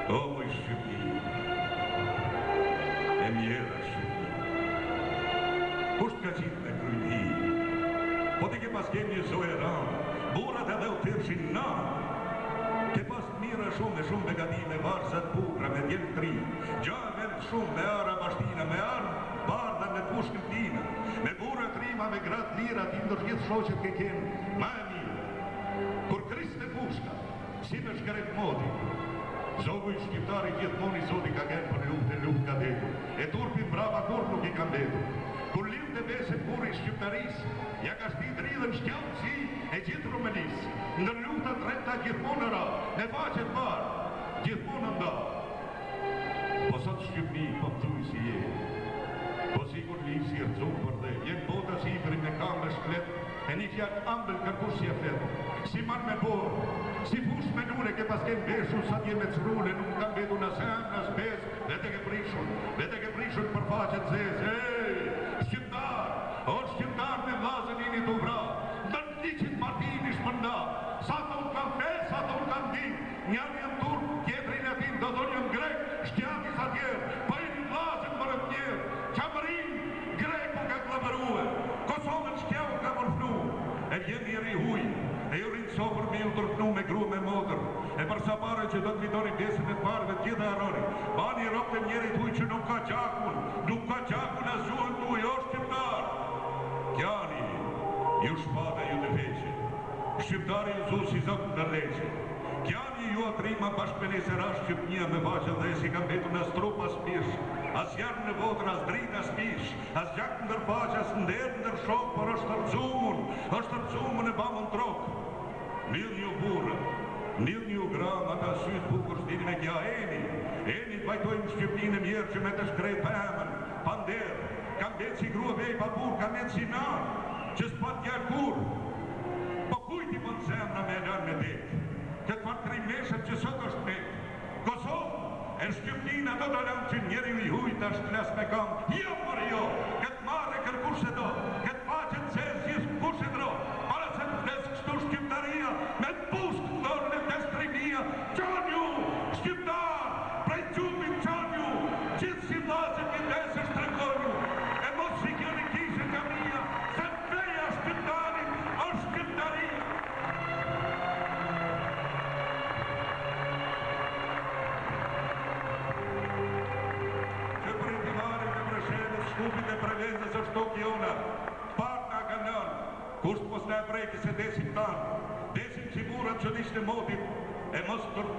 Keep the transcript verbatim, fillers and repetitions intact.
O, măi Shqipni, e mjera Shqipni. Kusht ka qitë me kryti, po ti ke pas kem një zojë ranë, burat edhe u tërshin nanë. Ke pas mira shumë me shumë begatime, varzat bukra me djemë tri, gjave shumë me ara bashtina, me armë, barda me pushkën tina, me burat rima, me gratë lira, ti ndër gjithë shoqet ke kenë, ma e mirë. Kur kriste pushka, si me shkret modi, zogu i shqiptari gjithmoni zoti ka kenë për luft e luft ka detur, e turpin brava kur nuk i kam detur. Kur liv të bese burri shqiptaris, ja ka shti dridhen shkjallësi e gjithë Rumenis. Ndër lufta treta gjithmonë ra, me faqet barë, gjithmonë nda. Po sot Shqipni, po pëtuj si je, po sigur liv si e rëzum për dhe, jenë bota si i me kam me shklet, e një fjak ambel kërkush si e flet. Si man me borë, si fush me nune, ke pas ken beshu, sa tje me crune, nuk kam betu në sem, në spes, vete ke prishun, vete ke prishun për faqet zez, ej! Shqiptar, o shqiptar me vlazën ini të vra, ndër liqit Martini shpënda, sa të unë kam fe, sa të unë kam din, njërë jënë turk, tjetërin e tin, do të njën grek, shtjati sa tjerë, pa i një vlazën më rëmë tjerë, qamërin, greku ka klavërue, Kosovën shkjau ka mërfnu, e jemi e rihuj, e ju rinë sopër me ju tërpnu me gru me motër, e përsa pare që do të vidoni besin e të parve të gjitha aroni, bani ropë të njerit huj që nuk ka gjakun, nuk ka gjakun a zuhën tu jo shqiptar. Kjani, ju shpata ju të veqe, shqiptari ju zu si zëmë në leqe, kjani ju atrima bashkëmene se ra Shqipnia me vaqën dhe si kam betu në strup as pish, as jarë në votër, as drit, as pish, as gjak ndër faq, as ndër ndër shok, por është tërcumun, është tërcumun e bamën trok. Nil një burë, nil një gram, ata sytë bukur shtini me kja eni, eni të bajtojmë Shqipnin e mjerë që me të shkrej pëmën, panderë, kam betë si grua vej pa burë, kam betë si nanë, që s'pat kjarë kur, po kujti më të zemra me elan me dekë, këtë pat tri meshët që sot është me, Kosovë, e Shqipnin ato të lanë që njeri u i hujt ashtë klas me kam, jo për jo, këtë marre kërkush e do, këtë pachet zezë gjithë kush e dro, para se të vdes kështu Shqiptaria, me të pusk të dorë në testrimia, qanju, Shqiptar, prej qupin qanju, gjithë si vlazët i desë shtrekonju, e mos si kjo në kishe kamia, se të veja Shqiptarit, është Shqiptaria. Që për intimarin e mreshenës, shkupit e prevenzës është to kjona, pak nga kanën, kusht mos në e prejki se desim tanë, desim si burat që dishtë e motit, e mos të